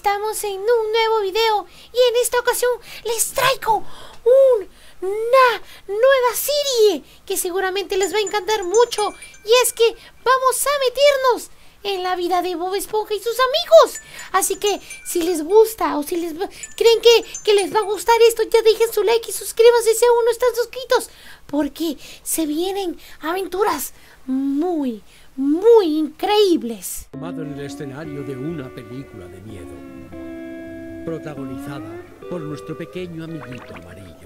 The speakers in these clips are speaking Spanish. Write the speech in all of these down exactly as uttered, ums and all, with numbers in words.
estamos en un nuevo video y en esta ocasión les traigo un, una nueva serie que seguramente les va a encantar mucho, y es que vamos a meternos en la vida de Bob Esponja y sus amigos. Así que si les gusta o si les creen que, que les va a gustar esto, ya dejen su like y suscríbanse si aún no están suscritos, porque se vienen aventuras muy, muy increíbles. Tomado en el escenario de una película de miedo, protagonizada por nuestro pequeño amiguito amarillo.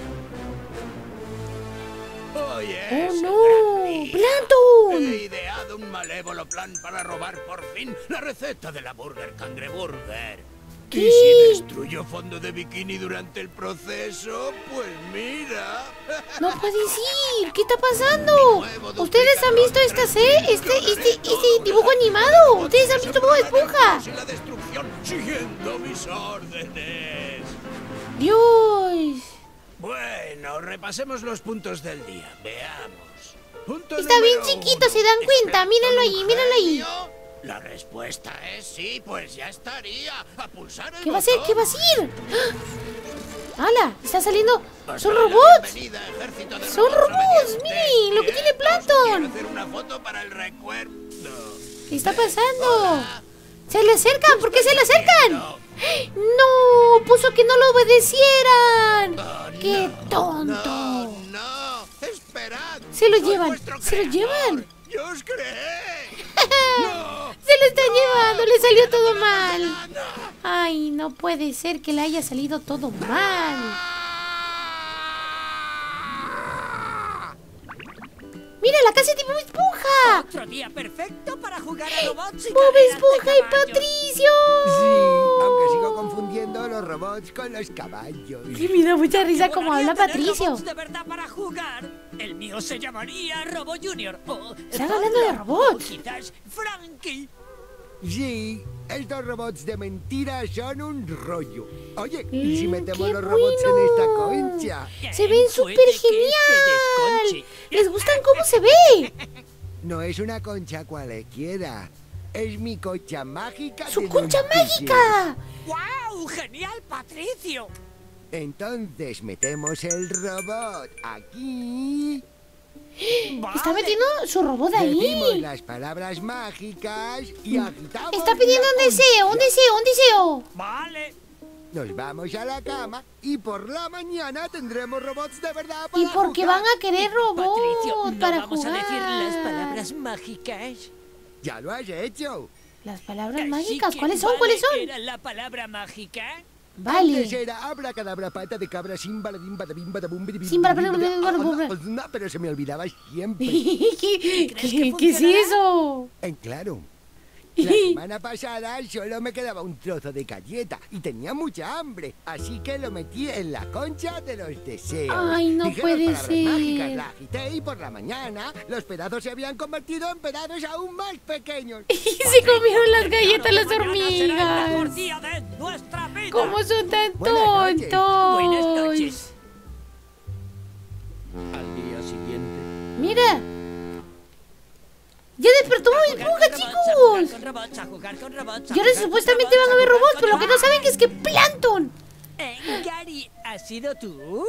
Oye, ¡Oh, no! ¡Plankton! he ideado un malévolo plan para robar por fin la receta de la Burger Cangreburger. ¿Qué? Y si destruyo fondo de bikini durante el proceso, pues mira. ¡No puede ser! ¿Qué está pasando? ¿Ustedes han visto esta serie? Este, este, este dibujo animado. ¿Ustedes han visto Bob Esponja? Y la destrucción siguiendo mis órdenes. ¡Dios! Bueno, repasemos los puntos del día. Veamos. Punto Está bien número chiquito, uno. se dan cuenta. ¿Es Mírenlo Plankton ahí, un mírenlo ahí. genio? La respuesta es sí, pues ya estaría. A pulsar el ¿Qué va a ser? botón. ¿Qué va a ser? ¡Ah! ¡Hala! ¡Está saliendo! Os ¡Son doy la robots! bienvenida, ejército de ¡Son robots! obedientes. ¡Miren lo que tiene Bien, os Plankton! quiero hacer una foto para el recuerdo. ¿Qué está pasando? Hola. ¡Se le acercan! ¿Por qué se le acercan? ¡No! Puso que no lo obedecieran. Oh, ¡Qué no, tonto! No, no, esperad. Se lo Soy llevan, vuestro se lo creador. llevan. Yo os creé. No. ¡Se lo están llevando! ¡Le salió todo mal! ¡Ay, no puede ser que le haya salido todo mal! ¡Mira, la casa de Bob Esponja! Otro día perfecto para jugar a robots y ¡Bob carreras de Esponja y caballos. Patricio! Sí, aunque sigo confundiendo los robots con los caballos. Y me da mucha risa Qué como molaría habla tener Patricio. robots de verdad para jugar. El mío se llamaría Robo Junior o Están hablando de Zodla, robots. o quizás Frankie. Sí, estos robots de mentira son un rollo. Oye, ¿y Mm, si metemos qué los robots en esta bueno. concha? ¡Se ven Puede súper que se genial! desconche. ¿Les gustan cómo se ve? No es una concha cualquiera. Es mi concha mágica. ¡Su de concha los mágica! ¡Guau! ¡Genial, Patricio! Entonces metemos el robot aquí. Está Vale. metiendo su robot Decimos ahí. las palabras mágicas y agitamos. Está pidiendo un la deseo, un concha. deseo, un deseo. Vale. Nos vamos a la cama y por la mañana tendremos robots de verdad para ¿Y por qué jugar. van a querer Patricio, robot ¿no para vamos jugar? a decir las palabras mágicas? Ya lo has hecho. Las palabras Así mágicas, que ¿cuáles son? vale ¿Cuáles que son? era la palabra mágica? Vale. Antes era abracadabra, pata de cabra, simbalabim, badabim, badabum, bidibim, Simba, bidibim, badabim, bada- badabum, ah, badabum. no, pero se me olvidaba siempre. ¿Qué, crees qué, que qué es funcionará? eso? Eh, claro. La semana pasada solo me quedaba un trozo de galleta y tenía mucha hambre, así que lo metí en la concha de los deseos. Ay, no Dije puede las palabras ser. mágicas, la agité y por la mañana los pedazos se habían convertido en pedazos aún más pequeños. Y se comieron las galletas las Mañana será el mejor hormigas. día de nuestra vida. ¿Cómo son tan Buenas noches. tontos? Buenas noches. Al día siguiente, Mira. Ya despertó Bob A jugar Esponja, con robots, a jugar chicos. con robots, a jugar con robots, a Y ahora jugar con supuestamente van a haber jugar robots, con pero lo que no saben es que Plankton. Eh, Gary, ¿has sido tú?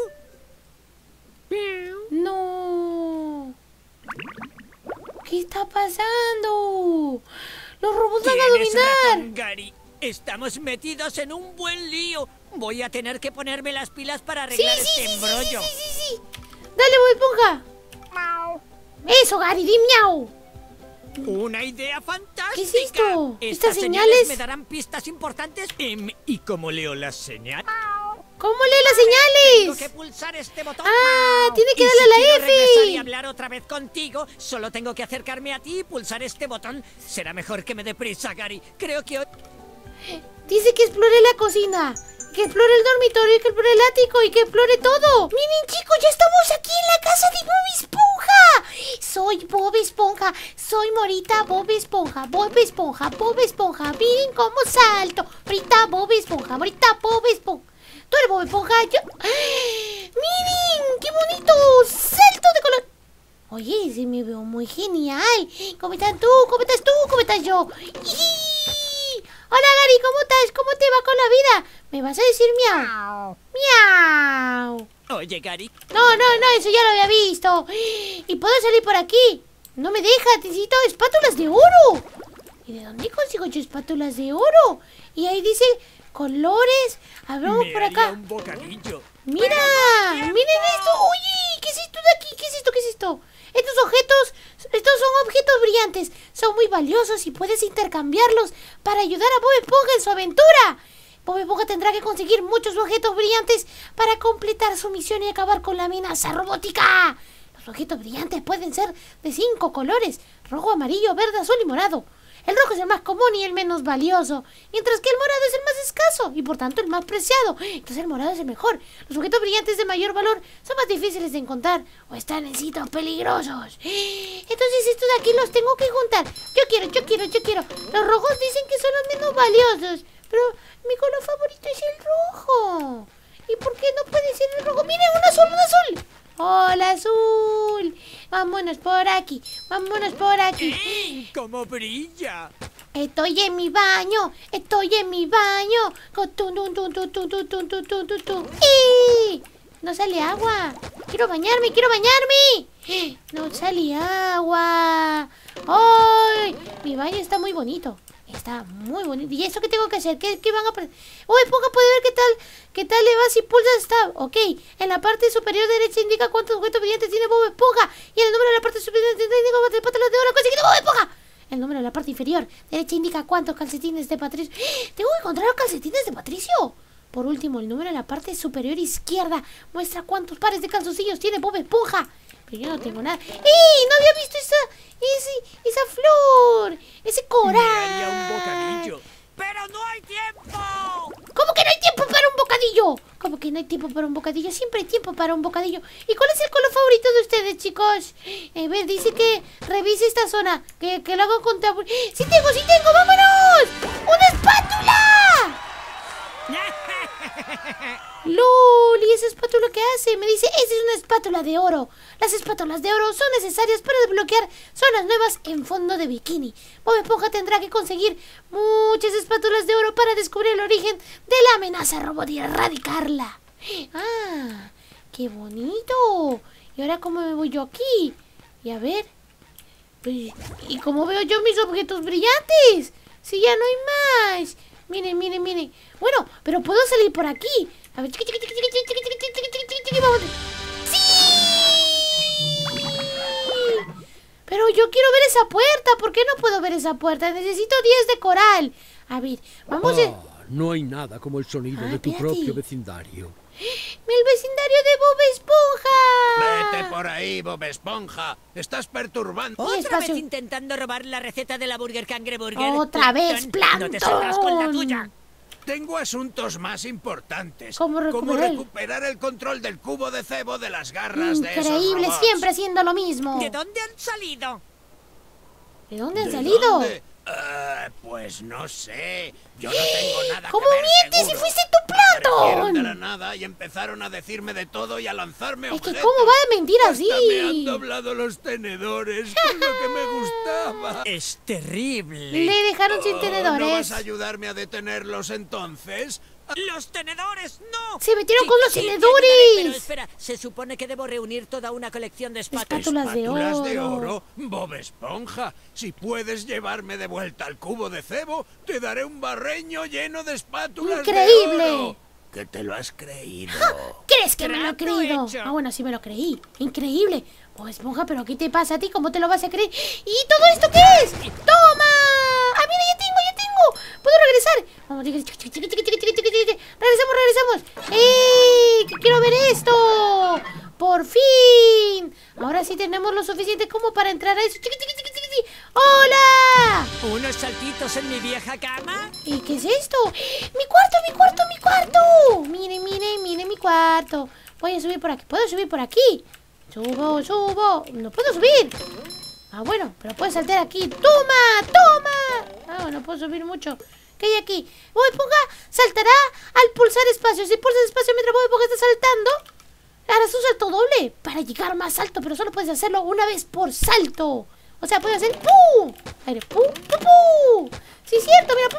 No. ¿Qué está pasando? Los robots van a Tienes dominar. razón, Gary. Estamos metidos en un buen lío. Voy a tener que ponerme las pilas para Sí, arreglar sí, este sí, sí, embrollo. sí, sí, sí. Dale, Bob Esponja. Eso, Gary, di miau. Una idea fantástica. ¿Qué es esto? Estas ¿Estas señales? me darán pistas importantes. Em, ¿Y cómo leo las señales? ¿Cómo lee las Tengo que señales? pulsar este botón. Ah, tiene que Y darle si a la quiero regresar y F. hablar otra vez contigo, solo tengo que acercarme a ti y pulsar este botón. Será mejor que me dé prisa, Gary. Creo que hoy... Dice que explore la cocina, que explore el dormitorio, que explore el ático y que explore todo. Miren, chicos, ya estamos aquí en la casa de Bob Esponja. Soy Bob Esponja, soy Morita Bob Esponja, Bob Esponja, Bob Esponja. Miren cómo salto. Morita Bob Esponja, Morita Bob Esponja. ¿Tú eres Bob Esponja? Yo... ¡Ah! ¡Miren! ¡Qué bonito! ¡Salto de color! Oye, se me veo muy genial. ¿Cómo estás tú? ¿Cómo estás tú? ¿Cómo estás yo? ¡Ii! ¡Hola, Gary! Gary, ¿cómo estás? ¿Cómo te va con la vida? ¿Me vas a decir miau? Miau. Oye, Gary. No, no, no, eso ya lo había visto. ¿Y puedo salir por aquí? No me deja, necesito espátulas de oro. ¿Y de dónde consigo yo espátulas de oro? Y ahí dice colores. A ver, vamos Me por haría acá. un bocadillo. Mira, miren esto. Oye, ¿qué es esto de aquí? ¿Qué es esto? ¿Qué es esto? Estos objetos, estos son objetos brillantes. Son muy valiosos y puedes intercambiarlos para ayudar a Bob Esponja en su aventura. Bob Esponja tendrá que conseguir muchos objetos brillantes para completar su misión y acabar con la amenaza robótica. Los objetos brillantes pueden ser de cinco colores: rojo, amarillo, verde, azul y morado. El rojo es el más común y el menos valioso, mientras que el morado es el más escaso y por tanto el más preciado. Entonces el morado es el mejor. Los objetos brillantes de mayor valor son más difíciles de encontrar o están en sitios peligrosos. Entonces estos de aquí los tengo que juntar. Yo quiero, yo quiero, yo quiero. Los rojos dicen que son los menos valiosos, pero mi color favorito es el rojo. ¿Y por qué no puede ser el rojo? ¡Mire, un azul, un azul! ¡Hola, azul! Vámonos por aquí, vámonos por aquí. ¡Cómo brilla! Estoy en mi baño, estoy en mi baño. Tum, tum, tum, tum, tum, tum, tum, tum, tum, tum, tum. ¡Y! No sale agua. Quiero bañarme, quiero bañarme. No sale agua. ¡Ay! Mi baño está muy bonito. Está muy bonito. ¿Y eso qué tengo que hacer? ¿Qué, qué van a aprender? ¡Oh, Esponja puede ver qué tal! ¿Qué tal le va si pulsas tab? Ok. En la parte superior derecha indica cuántos objetos brillantes tiene Bob Esponja. Y en el número de la parte superior derecha indica cuántos patrones de oro ha conseguido Bob Esponja. El número de la parte inferior derecha indica cuántos calcetines de Patricio. ¡Eh! ¡Tengo que encontrar los calcetines de Patricio! Por último, el número de la parte superior izquierda muestra cuántos pares de calzoncillos tiene Bob Esponja. Pero yo no tengo nada. ¡Ey! No había visto esa, ese, esa flor. Ese coral. Me haría un bocadillo. ¡Pero no hay tiempo! ¿Cómo que no hay tiempo para un bocadillo? ¿Cómo que no hay tiempo para un bocadillo? Siempre hay tiempo para un bocadillo. ¿Y cuál es el color favorito de ustedes, chicos? A ver, dice que revise esta zona. Que, que lo hago con tabú. ¡Sí tengo, sí tengo! ¡Vámonos! ¡Una espátula! ¡Lol! ¿Y esa espátula qué hace? Me dice, esa es una espátula de oro. Las espátulas de oro son necesarias para desbloquear zonas nuevas en fondo de bikini. Bob Esponja tendrá que conseguir muchas espátulas de oro para descubrir el origen de la amenaza robot y erradicarla. ¡Ah! ¡Qué bonito! ¿Y ahora cómo me voy yo aquí? Y a ver... ¿Y cómo veo yo mis objetos brillantes? Si ya no hay más. Miren, miren, miren. Bueno, pero puedo salir por aquí. A ver, chiqui, chiqui, chiqui, chiqui, chiqui, chiqui, chiqui, chiqui, chiqui, chiqui, vamos. ¡Sí! Pero yo quiero ver esa puerta. ¿Por qué no puedo ver esa puerta? Necesito diez de coral. A ver, vamos a... Ah, no hay nada como el sonido Ah, de tu espérate. propio vecindario. ¡El vecindario de Bob Esponja! Vete por ahí, Bob Esponja. Estás perturbando. Y ¿Otra espacio. vez intentando robar la receta de la Burger Cangreburger? ¡Otra vez, No te salgas con la tuya. Plankton! Tengo asuntos más importantes. ¿Cómo recuperar? recuperar el control del cubo de cebo de las garras de esos Increíble, robots. siempre haciendo lo mismo. ¿De dónde han salido? ¿De dónde han ¿De salido? dónde? Eh, pues no sé. Yo no tengo nada ¿Cómo que ver, mientes si seguro. fuiste tú, Aparecieron de la Plankton? nada y empezaron a decirme de todo y a lanzarme Es que objetos. ¿cómo va a mentir así? Hasta me han doblado los tenedores, que es lo que me gustaba. Es terrible. Le dejaron sin Oh, tenedores. ¿No vas a ayudarme a detenerlos entonces? ¡Los tenedores, no! Se metieron Sí, con los sí, te tenedores. ayudaré, pero espera, se supone que debo reunir toda una colección de espátulas. Espátulas de ¿Espátulas oro. de oro? Bob Esponja, si puedes llevarme de vuelta al cubo de cebo, te daré un barreño lleno de espátulas ¡Increíble! de oro. ¿Que te lo has creído? ¿Crees que me lo he Trato creído? hecho. Ah, bueno, sí me lo creí. Increíble. Bob Esponja, ¿pero qué te pasa a ti? ¿Cómo te lo vas a creer? ¿Y todo esto qué es? ¡Toma! ¡Ah, mira, ya tengo, ya tengo! ¿Puedo regresar? Vamos, chiqui, chiqui, chiqui, chiqui, chiqui, chiqui, chiqui. Regresamos, regresamos. ¡Eh! ¡Que quiero ver esto! ¡Por fin! Ahora sí tenemos lo suficiente como para entrar a eso. ¡Chiqui, chiqui, chiqui, chiqui, chiqui! ¡Hola! ¿Unos saltitos en mi vieja cama? ¿Y qué es esto? ¡Mi cuarto, mi cuarto, mi cuarto! Miren, miren, miren mi cuarto. Voy a subir por aquí. ¿Puedo subir por aquí? Subo, subo. No puedo subir. Ah, bueno, pero puedo saltar aquí. ¡Toma! ¡Toma! Ah, no puedo subir mucho. ¿Qué hay aquí? Bob Esponja saltará al pulsar espacio. Si pulsas espacio mientras Bob Esponja está saltando, harás un salto doble para llegar más alto, pero solo puedes hacerlo una vez por salto. O sea, puedes hacer ¡pum! Aire, ¡pum! ¡pum! ¡pum! Sí, es cierto, mira, ¡pum!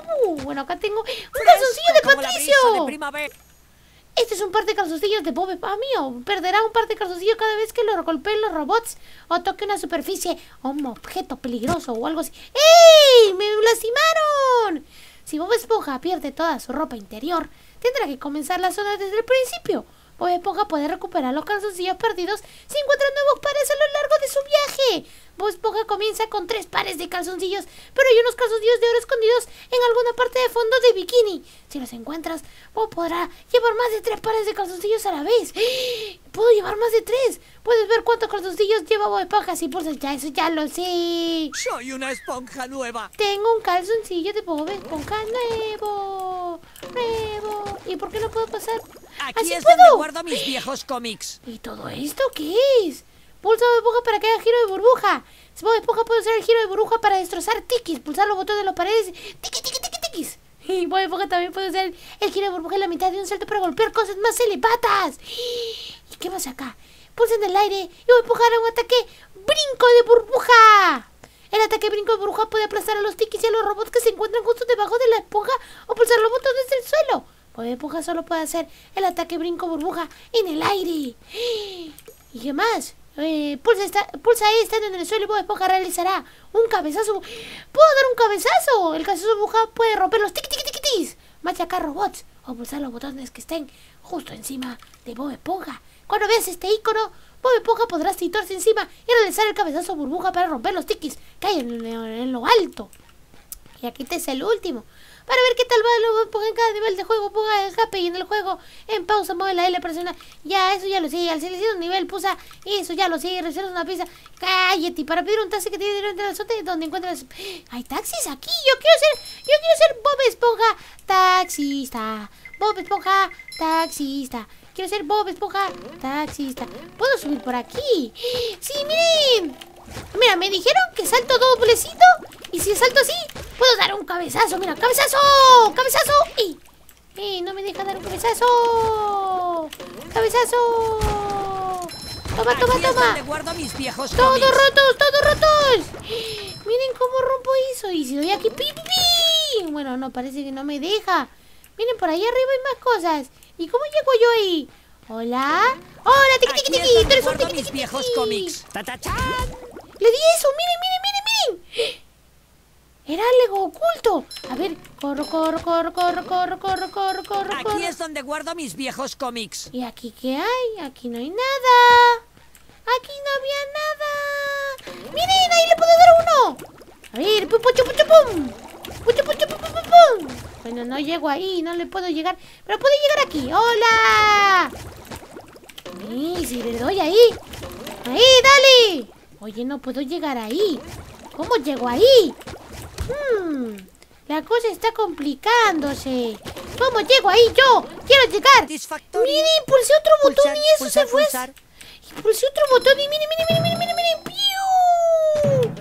Bueno, acá tengo un calzoncillo de Como la Patricio. brisa de primavera. Este es un par de calzoncillos de Bob Esponja mío. Perderá un par de calzoncillos cada vez que lo golpeen los robots o toque una superficie o un objeto peligroso o algo así. ¡Ey! ¡Me lastimaron! Si Bob Esponja pierde toda su ropa interior, tendrá que comenzar la zona desde el principio. Bob Esponja puede recuperar los calzoncillos perdidos si encuentra nuevos pares a lo largo de su viaje. Bob Esponja comienza con tres pares de calzoncillos, pero hay unos calzoncillos de oro escondidos en alguna parte de fondo de bikini. Si los encuentras, Bob podrá llevar más de tres pares de calzoncillos a la vez. ¡Puedo llevar más de tres! Puedes ver cuántos calzoncillos lleva Bob Esponja si pulsas ya, eso ya lo sé. Soy una esponja nueva. Tengo un calzoncillo de Bob Esponja nuevo. Nuevo. ¿Y por qué no puedo pasar? Aquí ¡Así es puedo! donde guardo mis viejos cómics. ¿Y todo esto qué es? Pulsa Bob Esponja para que haga giro de burbuja. Bob Esponja puede usar el giro de burbuja para destrozar tikis. Pulsar los botones de las paredes. Tiki, tiki, tiki, tikis. Y Bob Esponja también puede usar el giro de burbuja en la mitad de un salto para golpear cosas más elevadas. ¿Y qué más acá? Pulsa en el aire y Bob Esponja hará un ataque brinco de burbuja. El ataque brinco de burbuja puede aplastar a los tikis y a los robots que se encuentran justo debajo de la esponja o pulsar los botones del suelo. Bob Esponja solo puede hacer el ataque brinco burbuja en el aire. ¿Y qué más? Eh, pulsa, esta, pulsa ahí, estando en el suelo y Bob Esponja realizará un cabezazo. ¿Puedo dar un cabezazo? El cabezazo burbuja puede romper los tiki tiki tiki tikis, machacar robots o pulsar los botones que estén justo encima de Bob Esponja. Cuando veas este icono, Bob Esponja podrá situarse encima y realizar el cabezazo burbuja para romper los tikis que hay en, en, en lo alto. Y aquí te es el último. Para ver qué tal va el Bob Esponja en cada nivel de juego, ponga el escape y en el juego en pausa, mueve la L, presiona. Ya, eso ya lo sé. Al seleccionar un nivel, pulsa eso, ya lo sé. Reserva una pista. Cállate. Para pedir un taxi que tiene delante del azote donde encuentras. Hay taxis aquí. Yo quiero ser. Yo quiero ser Bob Esponja taxista. Bob Esponja taxista. Quiero ser Bob Esponja taxista. ¿Puedo subir por aquí? Sí, miren. Mira, me dijeron que salto doblecito. Y si salto así, puedo dar un cabezazo. Mira, cabezazo, cabezazo. ¡Y! ¡Eh! No me deja dar un cabezazo. Cabezazo. Toma, toma, Aquí es toma. donde guardo mis viejos Todos cómics. rotos, todos rotos. Miren cómo rompo eso. Y si doy aquí, pi, pi, pi. Bueno, no, parece que no me deja. Miren, por ahí arriba hay más cosas. ¿Y cómo llego yo ahí? Hola. Hola, tiki, tiki, Aquí es tiki. Tú donde eres un guardo tiki, mis tiki, viejos tiki. cómics. ¡Ta-ta-chan! Le di eso, miren, miren, miren, miren. Era algo oculto. A ver, corro, corro, corro, corro, corro, corro, corro, corro, Aquí corro. es donde guardo mis viejos cómics. ¿Y aquí qué hay? Aquí no hay nada. Aquí no había nada. Miren, ahí le puedo dar uno. A ver, pum, pum, pum, pum. Pum, pum, pum, pum, pum, pum. Bueno, no llego ahí, no le puedo llegar. Pero puedo llegar aquí. ¡Hola! Y si le doy ahí. Ahí, dale. Oye, no puedo llegar ahí. ¿Cómo llego ahí? Hmm, la cosa está complicándose. ¿Cómo llego ahí yo? ¡Quiero llegar! Satisfactorio. Miren, pulsé otro botón Pulsar, y eso pulsar, se fue. pulsar. Y pulsé otro botón y miren, miren, miren, miren, miren, miren. ¡Piu!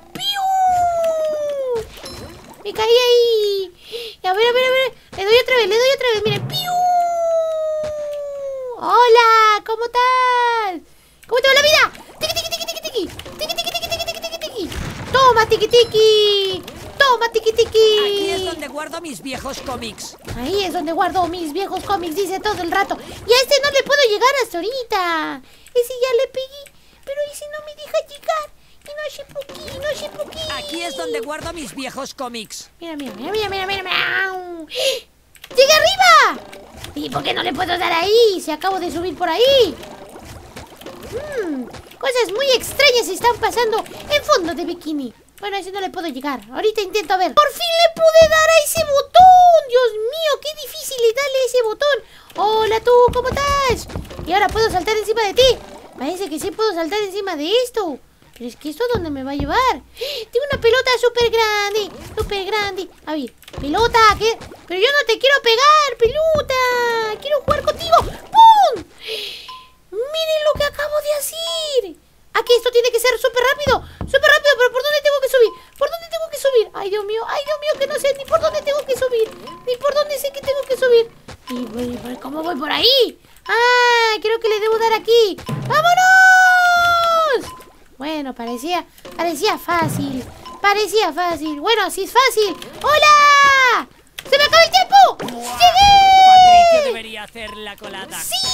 ¡Piu! Me caí ahí. Y a ver, a ver, a ver. Le doy otra vez, le doy otra vez. Miren, ¡piu! Hola, ¿cómo estás? ¿Cómo te va la vida? Tiki, tiki, tiki, tiki, tiki. Tiki, tiki, tiki, tiki, tiki, tiki. Toma, tiki, tiki. Toma, tiki, tiki. Aquí es donde guardo mis viejos cómics. Ahí es donde guardo mis viejos cómics, dice todo el rato. Y a este no le puedo llegar hasta ahorita. Ese ya le pegué. Pero ese no me deja llegar. Y no sé por qué, no sé por qué. Aquí es donde guardo mis viejos cómics. Mira, mira, mira, mira, mira, mira, mira. ¡Llegué arriba! ¿Y por qué no le puedo dar ahí? Si acabo de subir por ahí. Hmm, cosas muy extrañas están pasando en fondo de bikini. Bueno, a ese no le puedo llegar. Ahorita intento a ver. ¡Por fin le pude dar a ese botón! ¡Dios mío, qué difícil es darle a ese botón! ¡Hola tú! ¿Cómo estás? Y ahora puedo saltar encima de ti. Parece que sí puedo saltar encima de esto. Pero es que esto, ¿dónde me va a llevar? Tengo una pelota súper grande. Súper grande. A ver, pelota, ¿qué? Pero yo no te quiero pegar, pelota. Quiero jugar contigo. ¡Pum! Miren lo que acabo de hacer. Aquí esto tiene que ser súper rápido. Súper rápido, pero ¿por dónde tengo que subir? ¿Por dónde tengo que subir? Ay, Dios mío, ay, Dios mío, que no sé ni por dónde tengo que subir. Ni por dónde sé que tengo que subir. ¿Y cómo voy por ahí? Ah, creo que le debo dar aquí. ¡Vámonos! Bueno, parecía, parecía fácil. Parecía fácil. Bueno, si es fácil. ¡Hola! el tiempo! ¡Llegué! Patricio debería hacer la colada. ¡Sí!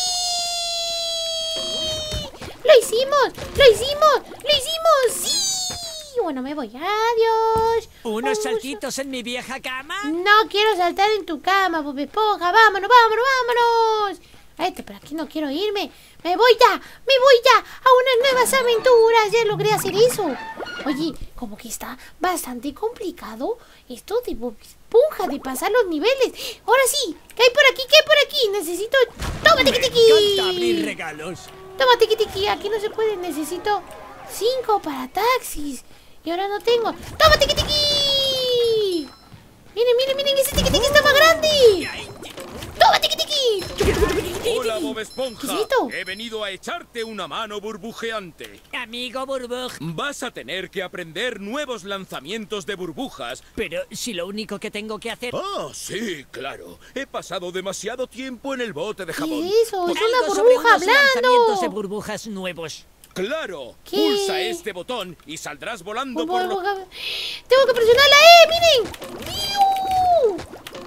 ¡Lo hicimos! ¡Lo hicimos! ¡Lo hicimos! ¡Sí! Bueno, me voy. Adiós. ¿Unos Uy, saltitos en mi vieja cama? No quiero saltar en tu cama, Bob Esponja. Vámonos, vámonos, vámonos. Ay, pero aquí no quiero irme. Me voy ya, me voy ya a unas nuevas aventuras. Ya logré hacer eso. Oye, como que está bastante complicado esto de Bob Esponja, de pasar los niveles. Ahora sí, ¿qué hay por aquí? ¿Qué hay por aquí? Necesito... ¡Toma, tiki Me tiki! encanta abrir regalos. Toma, tiki tiki. Aquí no se puede. Necesito cinco para taxis. Y ahora no tengo. ¡Toma, tiki tiki! Miren, miren, miren. Ese tiki tiki está más grande. ¡Toma, tiki tiki! Hola, Bob Esponja. ¿Qué es esto? He venido a echarte una mano burbujeante. Amigo Burbuj. Vas a tener que aprender nuevos lanzamientos de burbujas. Pero si lo único que tengo que hacer... Ah, sí, claro. He pasado demasiado tiempo en el bote de jabón. ¿Qué es eso? Es una Algo sobre burbuja unos lanzamientos de hablando. burbujas nuevos. ¡Claro! ¿Qué? Pulsa este botón y saldrás volando Un por lo... burbuja- Tengo que presionarla. ¡Eh! ¡Miren! ¡Piu!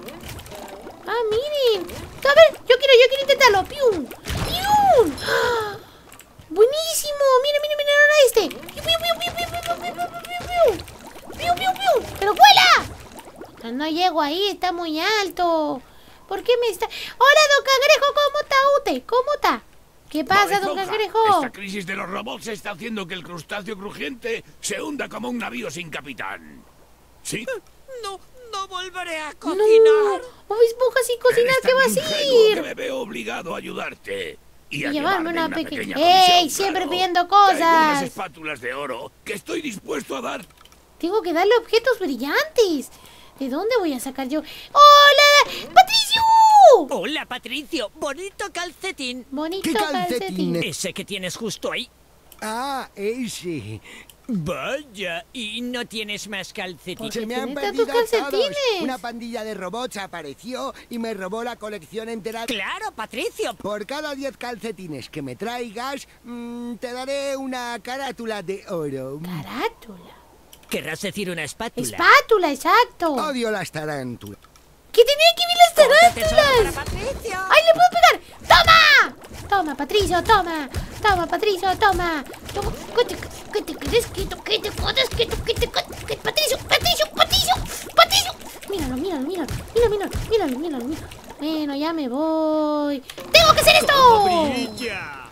Ah, miren. A ver, yo quiero, yo quiero intentarlo. ¡Pium! ¡Pium! ¡Ah! ¡Buenísimo! Miren, miren, miren ahora este. ¡Piu, piu, piu, piu, piu, piu, piu, piu, piu! ¡Piu, piu, piu! ¡Pero vuela! No, no llego ahí, está muy alto. ¿Por qué me está...? ¡Hola, don Cangrejo! ¿Cómo está usted? ¿Cómo está? ¿Qué pasa, don Bob Esponja, Cangrejo? Esta crisis de los robots está haciendo que el crustáceo crujiente se hunda como un navío sin capitán. ¿Sí? No, no volveré a No, cocinar. Bob Esponja sin cocinar, Eres ¿qué tan va a ingenuo que hacer? me veo obligado a ayudarte. Y a Y llevarme llevarme una una pequeña- pequeña ¡Ey! comisión, Siempre claro. pidiendo Traigo cosas. unas espátulas de oro que estoy dispuesto a dar. Tengo que darle objetos brillantes. ¿De dónde voy a sacar yo? ¡Hola! ¡Patricio! Hola, Patricio. Bonito calcetín. Bonito ¿Qué calcetín. calcetines? Ese que tienes justo ahí. Ah, ese. Vaya, ¿y no tienes más calcetines? Se me han tiene perdido tantos todos. calcetines? Una pandilla de robots apareció y me robó la colección entera. Claro, Patricio. Por cada diez calcetines que me traigas, mm, te daré una carátula de oro. Carátula. Querrás decir una espátula. Espátula, exacto. Odio las tarántulas. ¿Qué tenía que ver las Tesoro para tarántulas? Patricio. ¡Ay, le puedo pegar! ¡Toma! Toma, Patricio, toma. Toma, Patricio, toma. Toma. ¿Qué te, qué te quedes quieto? ¿Qué te quedes quieto? ¿Qué te quedes quieto? Patricio, Patricio, Patricio, Patricio. Míralo, míralo, míralo. Míralo, míralo, míralo, míralo, míralo. Bueno, ya me voy. ¡Tengo que hacer esto! ¡Brilla!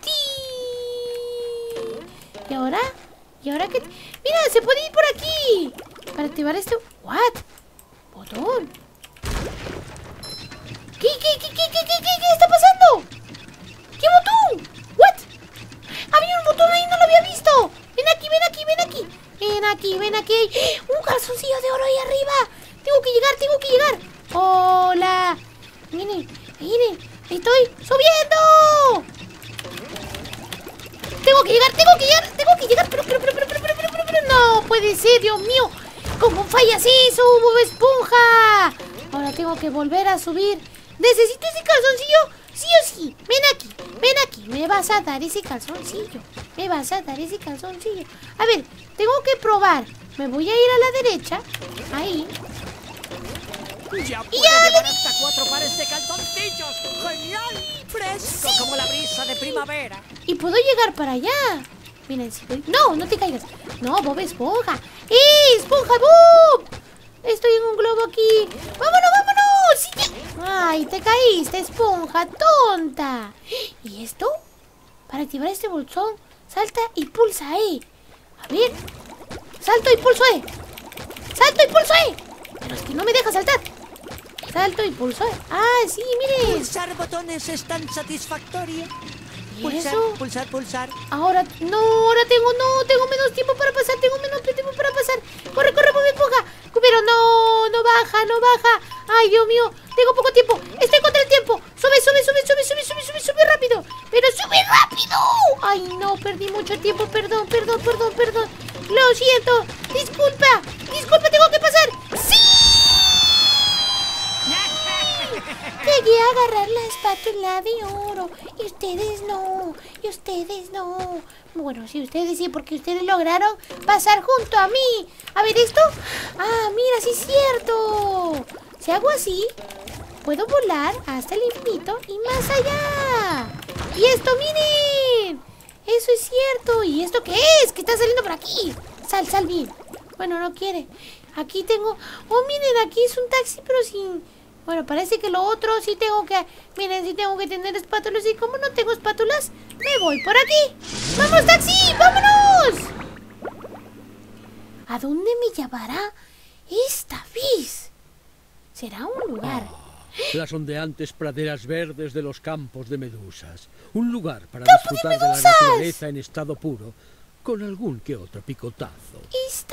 ¡Sí! ¿Y ahora? ¿Y ahora qué? ¡Mira, se puede ir por aquí! Para activar este... ¿What? ¿Botón? ¿Qué, qué, qué, qué, qué, qué, qué, qué está pasando? ¿Qué botón? ¿What? Había un botón ahí, no lo había visto. Ven aquí, ven aquí, ven aquí. Ven aquí, ven aquí. Un calzoncillo de oro ahí arriba. Tengo que llegar, tengo que llegar. Hola. Miren, miren. Estoy subiendo. Tengo que llegar, tengo que llegar, tengo que llegar. Pero, pero, pero, pero, pero, pero, pero, pero, pero. No puede ser, Dios mío. ¿Cómo fallas eso, Bob Esponja? Ahora tengo que volver a subir. ¿Necesito ese calzoncillo? Sí o sí. Ven aquí, ven aquí. Me vas a dar ese calzoncillo. Me vas a dar ese calzoncillo. A ver, tengo que probar. Me voy a ir a la derecha. Ahí. Ya puedo ¡Ya llevar le hasta cuatro pares de calzoncillos. ¡Genial! Fresco como la brisa de primavera. Y puedo llegar para allá. Miren, si voy... No, no te caigas. No, Bob Esponja. ¡Eh, Esponja Bob! Estoy en un globo aquí. ¡Vámonos, vámonos! ¡Sí, ya! ¡Ay, te caíste, Esponja, tonta! ¿Y esto? Para activar este bolsón, salta y pulsa E. A ver. Salto y pulso E. Salto y pulso E. Pero es que no me deja saltar. Salto y pulso E. Ah, sí, miren. Pulsar botones es tan satisfactorio. ¿Y Pulsar, eso? pulsar, pulsar. Ahora, no, ahora tengo, no, tengo menos tiempo para pasar, tengo menos tiempo para pasar. Corre, corre, Bob Esponja. Pero no, no baja, no baja. Ay, Dios mío, tengo poco tiempo. Estoy contra el tiempo. Sube, sube, sube, sube, sube, sube, sube, sube rápido. Pero sube rápido. Ay, no, perdí mucho tiempo. Perdón, perdón, perdón, perdón. Lo siento. Disculpa, disculpa, tengo que pasar. ¡Sí! Llegué a agarrar la espátula de oro. Y ustedes no. Y ustedes no. Bueno, sí, ustedes sí, porque ustedes lograron pasar junto a mí. A ver, ¿esto? Ah, mira, sí es cierto. Si hago así, puedo volar hasta el infinito y más allá. Y esto, miren. Eso es cierto. ¿Y esto qué es? ¿Qué está saliendo por aquí? Sal, sal bien. Bueno, no quiere. Aquí tengo... Oh, miren, aquí es un taxi, pero sin... Bueno, parece que lo otro sí tengo que... Miren, sí tengo que tener espátulas. Y como no tengo espátulas, me voy por aquí. ¡Vamos, taxi! ¡Vámonos! ¿A dónde me llevará esta vez? Será un lugar... Las ondeantes praderas verdes de los campos de medusas. Un lugar para ¡Campos de disfrutar de, la medusas! naturaleza en estado puro, con algún que otro picotazo. ¡Está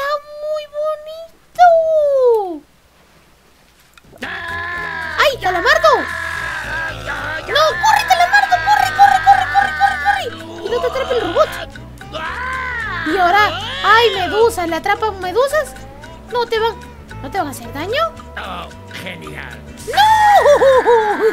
muy bonito! ¡Ay, Calamardo! ¡No, corre, Calamardo! ¡Corre, corre, corre, corre, corre, corre! ¡Y no te atrape el robot! Y ahora... ¡Ay, medusa! ¿Le atrapan medusas? ¿No te van... ¿No te van a hacer daño? Oh, genial. ¡No!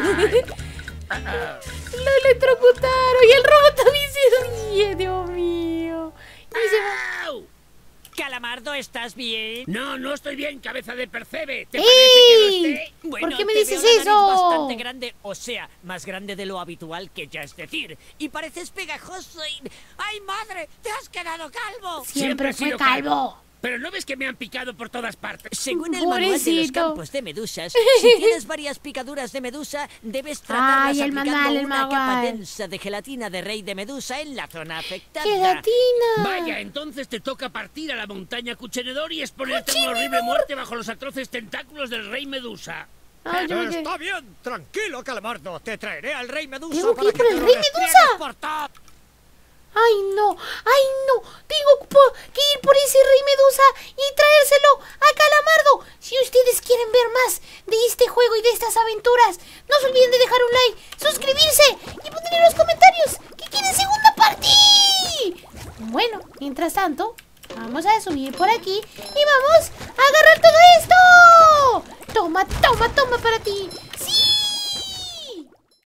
Lo electrocutaron y el robot también se ríe, Dios mío. Y se va. ¡Au! Calamardo, ¿estás bien? No, no estoy bien, cabeza de percebe. ¿Te ¡Ey! parece que no esté? Bueno, ¿Por qué me te dices veo la nariz eso? bastante grande, o sea, más grande de lo habitual, que ya es decir. Y pareces pegajoso y... ¡Ay, madre! ¡Te has quedado calvo! Siempre he fue sido calvo. Pero ¿no ves que me han picado por todas partes? Según el manual de los Pobrecito. campos de medusas, si tienes varias picaduras de medusa, debes tratarlas Ay, el aplicando manual, el una capa manual. densa de gelatina de rey de medusa en la zona afectada. ¡Gelatina! Vaya, entonces te toca partir a la montaña Cuchenedor y exponerte a una horrible muerte bajo los atroces tentáculos del rey Medusa. Ay, yo me quedé- Está bien, tranquilo, Calamardo. Te traeré al rey medusa ¿Tengo que para ir por que el te rey lo medusa? restriegues por todo. ¡Ay, no! ¡Ay, no! Tengo po- que ir por ese rey medusa y traérselo a Calamardo. Si ustedes quieren ver más de este juego y de estas aventuras, no se olviden de dejar un like, suscribirse y poner en los comentarios que quieren segunda parte. Bueno, mientras tanto, vamos a subir por aquí y vamos a agarrar todo esto. Toma, toma, toma para ti.